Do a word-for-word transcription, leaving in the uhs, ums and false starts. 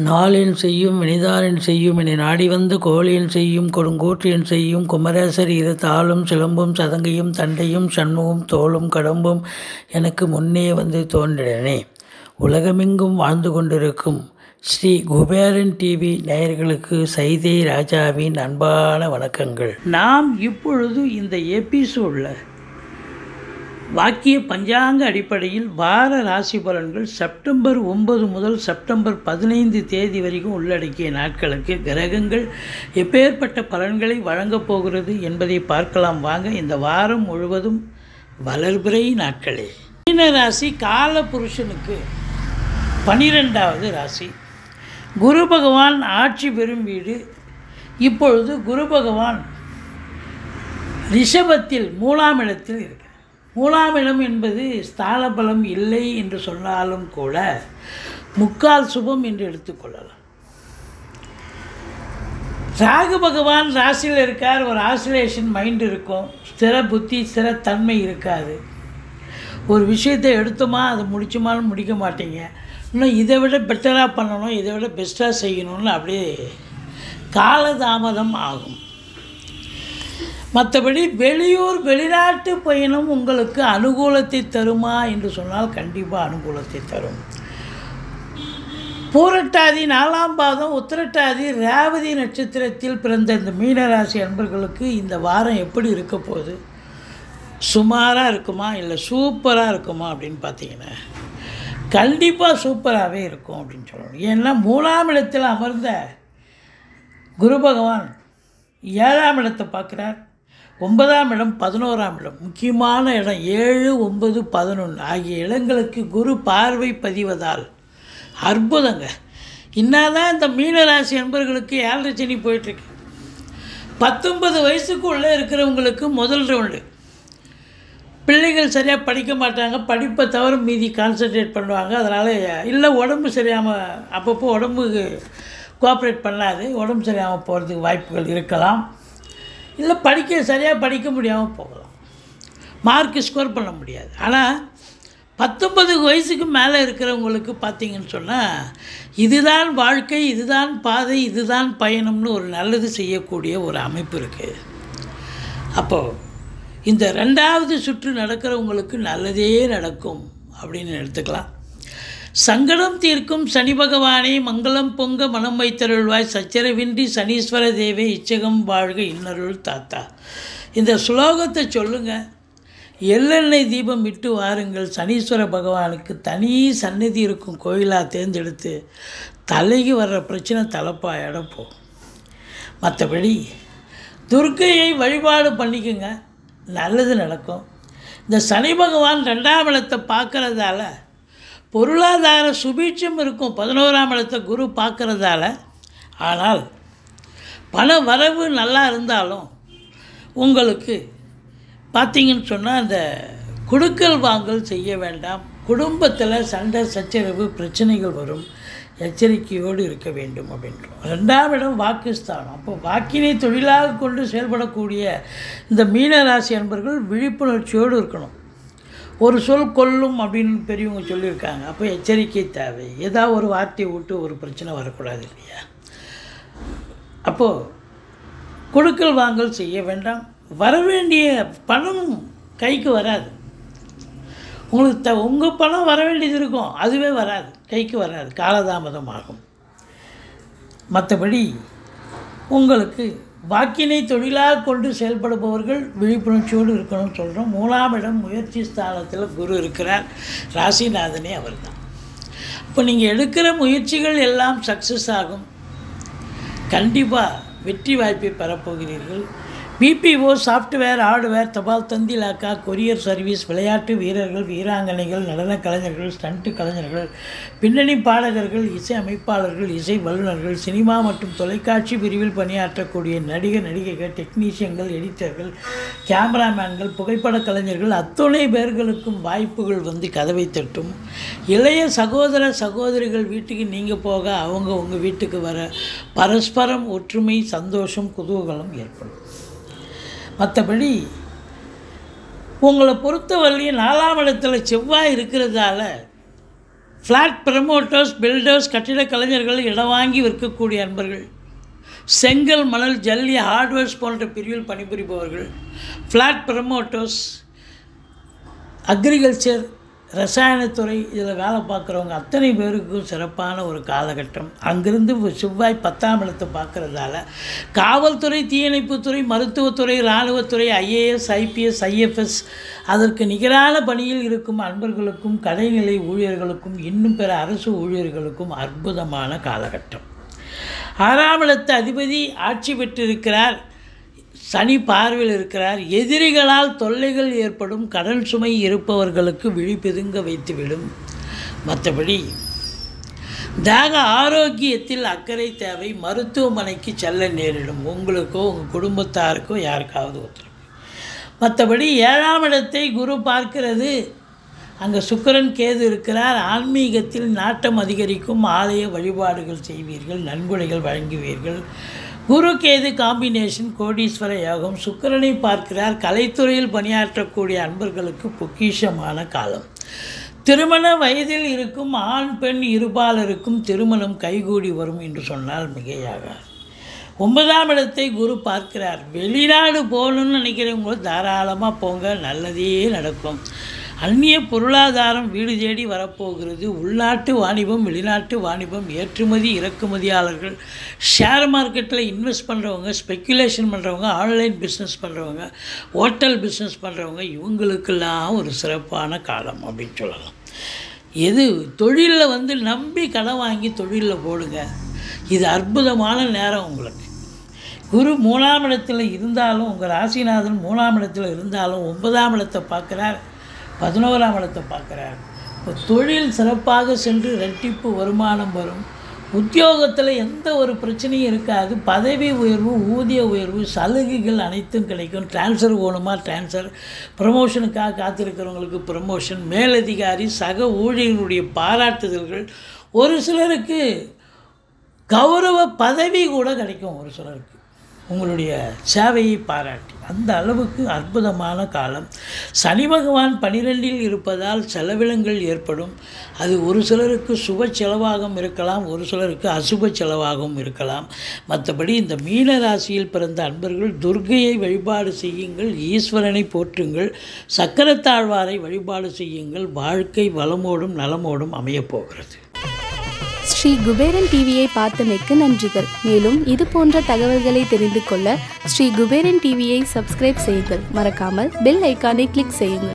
நாளென் செய்யும் வினைதானென் செய்யும் என நாடி வந்த கோளென் செய்யும் கொடுங்கோற்றென் செய்யும் குமரேசர் இரு தாளும் சிலம்பும் சதங்கையும் தண்டையும் சண்முகம் தோளும் கடம்பும் எனக்கு முன்னே வந்து தோன்றினே. உலகமெங்கும் வாழ்ந்து கொண்டிருக்கும் ஸ்ரீ குபேரன் டிவி நேயர்களுக்கு சைதை ராஜாவின் அன்பான வணக்கங்கள். நாம் இப்பொழுது இந்த எபிசோடில் வாக்கிய பஞ்சாங்க அடிப்படையில் வார ராசி பலன்கள் செப்டம்பர் ஒன்பது முதல் செப்டம்பர் பதினைந்து தேதி வரைக்கும் உள்ளடக்கிய நாட்களுக்கு கிரகங்கள் எப்பேற்பட்ட பலன்களை வழங்கப் போகிறது என்பதை பார்க்கலாம் வாங்க. இந்த வாரம் முழுவதும் வளர்பிறை நாட்களே. மீன ராசி கால புருஷனுக்கு பனிரெண்டாவது ராசி. குரு பகவான் ஆட்சி பெறும் வீடு. இப்பொழுது குரு பகவான் ரிஷபத்தில் மூலாம் இடத்தில் இருக்கிறார். மூலாம் இடம் என்பது ஸ்தான பலம் இல்லை என்று சொன்னாலும் கூட முக்கால் சுபம் என்று எடுத்துக்கொள்ளலாம். ராகு பகவான் ராசியில் இருக்கார். ஒரு ஆசிலேஷன் மைண்ட் இருக்கும், ஸ்திர புத்தி ஸ்திரத்தன்மை இருக்காது. ஒரு விஷயத்தை எடுத்தோமா அதை முடிச்சோமாலும் முடிக்க மாட்டீங்க. இன்னும் இதை விட பெட்டராக பண்ணணும், இதை விட பெஸ்ட்டாக செய்யணும்னு அப்படியே காலதாமதம் ஆகும். மற்றபடி வெளியூர் வெளிநாட்டு பயணம் உங்களுக்கு அனுகூலத்தை தருமா என்று சொன்னால் கண்டிப்பாக அனுகூலத்தை தரும். பூரட்டாதி நாலாம் பாதம் உத்திரட்டாதி ரேவதி நட்சத்திரத்தில் பிறந்த இந்த மீனராசி அன்பர்களுக்கு இந்த வாரம் எப்படி இருக்க போகுது? சுமாராக இருக்குமா இல்லை சூப்பராக இருக்குமா அப்படின்னு பார்த்தீங்கன்னா கண்டிப்பாக சூப்பராகவே இருக்கும் அப்படின்னு சொல்லணும். ஏன்னா மூணாம் இடத்தில் அமர்ந்த குரு பகவான் ஏழாம் இடத்தை பார்க்குறார். ஒன்பதாம் இடம் பதினோராம் இடம் முக்கியமான இடம். ஏழு ஒன்பது பதினொன்று ஆகிய இடங்களுக்கு குரு பார்வை பதிவதால் அற்புதங்க. இன்னாதான் இந்த மீனராசி அன்பர்களுக்கு ஏழரை சனி போயிட்டுருக்கு. பத்தொன்பது வயசுக்குள்ளே இருக்கிறவங்களுக்கு முதல் ரவுண்டு. பிள்ளைகள் சரியாக படிக்க மாட்டாங்க, படிப்பை தவிர மீதி கான்சன்ட்ரேட் பண்ணுவாங்க. அதனால் இல்லை உடம்பு சரியாமல் அப்பப்போ உடம்புக்கு கோஆப்ரேட் பண்ணாது, உடம்பு சரியாமல் போகிறதுக்கு வாய்ப்புகள் இருக்கலாம். இல்லை படிக்க சரியாக படிக்க முடியாமல் போகலாம், மார்க்கு ஸ்கோர் பண்ண முடியாது. ஆனால் பத்தொன்பது வயசுக்கு மேலே இருக்கிறவங்களுக்கு பார்த்திங்கன்னு சொன்னால் இதுதான் வாழ்க்கை, இதுதான் பாதை, இதுதான் பயணம்னு ஒரு நல்லது செய்யக்கூடிய ஒரு அமைப்பு இருக்குது. அப்போது இந்த ரெண்டாவது சுற்று நடக்கிறவங்களுக்கு நல்லதே நடக்கும் அப்படின்னு எடுத்துக்கலாம். சங்கடம் தீர்க்கும் சனி பகவானே மங்களம் பொங்க மனம் வைத்தருள்வாய் சச்சரவின்றி சனீஸ்வர தேவே இச்சகம் வாழ்க இன்னருள் தாத்தா. இந்த ஸ்லோகத்தை சொல்லுங்கள். எள்ளெண்ணெய் தீபம் விட்டு வாருங்கள். சனீஸ்வர பகவானுக்கு தனி சந்நிதி இருக்கும் கோயிலாக தேர்ந்தெடுத்து தலைக்கு வர்ற பிரச்சனை தலைப்பாயிடம் போகும். மற்றபடி துர்க்கையை வழிபாடு பண்ணிக்கோங்க, நல்லது நடக்கும். இந்த சனி பகவான் ரெண்டாம் இடத்தை பார்க்குறதால பொருளாதார சுபீட்சம் இருக்கும், பதினோராம் இடத்தை குரு பார்க்குறதால. ஆனால் பண வரவு நல்லா இருந்தாலும் உங்களுக்கு பார்த்திங்கன்னு சொன்னால் அந்த கொடுக்கல் வாங்கல் செய்ய வேண்டாம். குடும்பத்தில் சண்டை சச்சரவு பிரச்சனைகள் வரும், எச்சரிக்கையோடு இருக்க வேண்டும் அப்படின்றோம். ரெண்டாம் இடம் வாக்குஸ்தானம். அப்போ வாக்கினை தொழிலாக கொண்டு செயல்படக்கூடிய இந்த மீனராசி அன்பர்கள் விழிப்புணர்ச்சியோடு இருக்கணும். ஒரு சொல் கொல்லும் அப்படின்னு பெரியவங்க சொல்லியிருக்காங்க. அப்போ எச்சரிக்கை தேவை. ஏதாவது ஒரு வார்த்தையை விட்டு ஒரு பிரச்சனை வரக்கூடாது இல்லையா? அப்போது கொடுக்கல் வாங்கல் செய்ய வேண்டாம். வரவேண்டிய பணம் கைக்கு வராது. உங்களுக்கு த உங்கள் பணம் வர வேண்டியது இருக்கும், அதுவே வராது, கைக்கு வராது, காலதாமதம் ஆகும். மற்றபடி உங்களுக்கு வாக்கினை தொழிலாக கொண்டு செயல்படுபவர்கள் விழிப்புணர்ச்சியோடு இருக்கணும்னு சொல்கிறோம். மூணாம் இடம் முயற்சி ஸ்தானத்தில் குரு இருக்கிறார். ராசிநாதனே அவர் தான். இப்போ நீங்கள் எடுக்கிற முயற்சிகள் எல்லாம் சக்ஸஸ் ஆகும். கண்டிப்பாக வெற்றி வாய்ப்பை பெறப்போகிறீர்கள். பிபிஓ சாஃப்ட்வேர் ஹார்ட்வேர் தபால் தந்தி இலாக்கா கொரியர் சர்வீஸ் விளையாட்டு வீரர்கள் வீராங்கனைகள் நடன கலைஞர்கள் ஸ்டண்ட்டு கலைஞர்கள் பின்னணி பாடகர்கள் இசை அமைப்பாளர்கள் இசை வல்லுநர்கள் சினிமா மற்றும் தொலைக்காட்சி பிரிவில் பணியாற்றக்கூடிய நடிகர் நடிகைகள் டெக்னீஷியன்கள் எடிட்டர்கள் கேமராமேன்கள் புகைப்பட கலைஞர்கள் அத்துணை பேர்களுக்கும் வாய்ப்புகள் வந்து கதவை தட்டும். இளைய சகோதர சகோதரிகள் வீட்டுக்கு நீங்கள் போக அவங்க உங்கள் வீட்டுக்கு வர பரஸ்பரம் ஒற்றுமை சந்தோஷம் குதூகலம் ஏற்படும். மற்றபடி உங்களை பொறுத்தவரையும் நாலாம் இடத்துல செவ்வாய் இருக்கிறதால ஃப்ளாட் ப்ரமோட்டர்ஸ், பில்டர்ஸ், கட்டிட கலைஞர்கள், இடம் வாங்கி விற்கக்கூடிய அன்பர்கள், செங்கல், மணல், ஜல்லி, ஹார்ட்வேர்ஸ் போன்ற பிரிவில் பணிபுரிபவர்கள், ஃப்ளாட் ப்ரமோட்டர்ஸ், அக்ரிகல்ச்சர், ரசாயனத்துறை இதில் வேலை பார்க்குறவங்க அத்தனை பேருக்கும் சிறப்பான ஒரு காலகட்டம். அங்கிருந்து செவ்வாய் பத்தாம் இடத்தை பார்க்குறதால காவல்துறை, தீயணைப்புத்துறை, மருத்துவத்துறை, இராணுவத்துறை, ஐஏஎஸ், ஐபிஎஸ், ஐஎஃப்எஸ் அதற்கு நிகரான பணியில் இருக்கும் அன்பர்களுக்கும், கடைநிலை ஊழியர்களுக்கும், இன்னும் பிற அரசு ஊழியர்களுக்கும் அற்புதமான காலகட்டம். ஆறாம் இடத்து அதிபதி ஆட்சி பெற்றிருக்கிறார். சனி பார்வையில் இருக்கிறார். எதிரிகளால் தொல்லைகள் ஏற்படும், கடன் சுமை இருப்பவர்களுக்கு விழிப்பெதுங்க வைத்துவிடும். மற்றபடி தேக ஆரோக்கியத்தில் அக்கறை தேவை. மருத்துவமனைக்கு செல்ல நேரிடும், உங்களுக்கோ உங்கள் குடும்பத்தாருக்கோ யாருக்காவது ஒருத்தர். மற்றபடி ஏழாம் இடத்தை குரு பார்க்கிறது. அங்கே சுக்கிரன், கேது இருக்கிறார். ஆன்மீகத்தில் நாட்டம் அதிகரிக்கும். ஆலய வழிபாடுகள் செய்வீர்கள், நன்கொடைகள் வழங்குவீர்கள். குரு கேது காம்பினேஷன் கோடீஸ்வர யோகம். சுக்கிரனை பார்க்கிறார். கலைத்துறையில் பணியாற்றக்கூடிய அன்பர்களுக்கு பொக்கிஷமான காலம். திருமண வயதில் இருக்கும் ஆண் பெண் இருபாலருக்கும் திருமணம் கைகூடி வரும் என்று சொன்னால் மிகையாகாது. ஒன்பதாம் இடத்தை குரு பார்க்கிறார். வெளிநாடு போகணுன்னு நினைக்கிறவங்க தாராளமாக போங்க, நல்லதே நடக்கும். அந்நிய பொருளாதாரம் வீடு தேடி வரப்போகிறது. உள்நாட்டு வாணிபம், வெளிநாட்டு வாணிபம், ஏற்றுமதி இறக்குமதியாளர்கள், ஷேர் மார்க்கெட்டில் இன்வெஸ்ட் பண்ணுறவங்க, ஸ்பெக்குலேஷன் பண்ணுறவங்க, ஆன்லைன் பிஸ்னஸ் பண்ணுறவங்க, ஹோட்டல் பிஸ்னஸ் பண்ணுறவங்க, இவங்களுக்கெல்லாம் ஒரு சிறப்பான காலம் அப்படின்னு சொல்லலாம். எது தொழிலில் வந்து நம்பி கடன் வாங்கி தொழிலில் போடுங்க. இது அற்புதமான நேரம் உங்களுக்கு. குரு மூணாம் இடத்தில் இருந்தாலும், உங்கள் ராசிநாதன் மூணாம் இடத்தில் இருந்தாலும் ஒன்பதாம் இடத்தை பார்க்குறார், பதினோராம் இடத்தை பார்க்குறார். இப்போ தொழில் சிறப்பாக சென்று ரெட்டிப்பு வருமானம் வரும். உத்தியோகத்தில் எந்த ஒரு பிரச்சனையும் இருக்காது. பதவி உயர்வு, ஊதிய உயர்வு, சலுகைகள் அனைத்தும் கிடைக்கும். டிரான்ஸ்ஃபர் போகணுமா டிரான்ஸ்ஃபர், ப்ரமோஷனுக்காக காத்திருக்கிறவங்களுக்கு ப்ரமோஷன், மேலதிகாரி, சக ஊழியர்களுடைய பாராட்டுதல்கள், ஒரு சிலருக்கு கௌரவ பதவி கூட கிடைக்கும். ஒரு சிலருக்கு உங்களுடைய சேவையை பாராட்டி, அந்த அளவுக்கு அற்புதமான காலம். சனி பகவான் பனிரெண்டில் இருப்பதால் செலவினங்கள் ஏற்படும். அது ஒரு சிலருக்கு சுப செலவாகவும் இருக்கலாம், ஒரு சிலருக்கு அசுப செலவாகவும் இருக்கலாம். மற்றபடி இந்த மீன ராசியில் பிறந்த அன்பர்கள் துர்க்கையை வழிபாடு செய்யுங்கள், ஈஸ்வரனை போற்றுங்கள், சக்கரத்தாழ்வாரை வழிபாடு செய்யுங்கள். வாழ்க்கை வளமோடும் நலமோடும் அமையப்போகிறது. ஸ்ரீ குபேரன் டிவியை பார்த்தமைக்கு நன்றிகள். மேலும் இது போன்ற தகவல்களை தெரிந்து கொள்ள ஸ்ரீ குபேரன் டிவியை சப்ஸ்கிரைப் செய்யுங்கள். மறக்காமல் பெல் ஐக்கானை கிளிக் செய்யுங்கள்.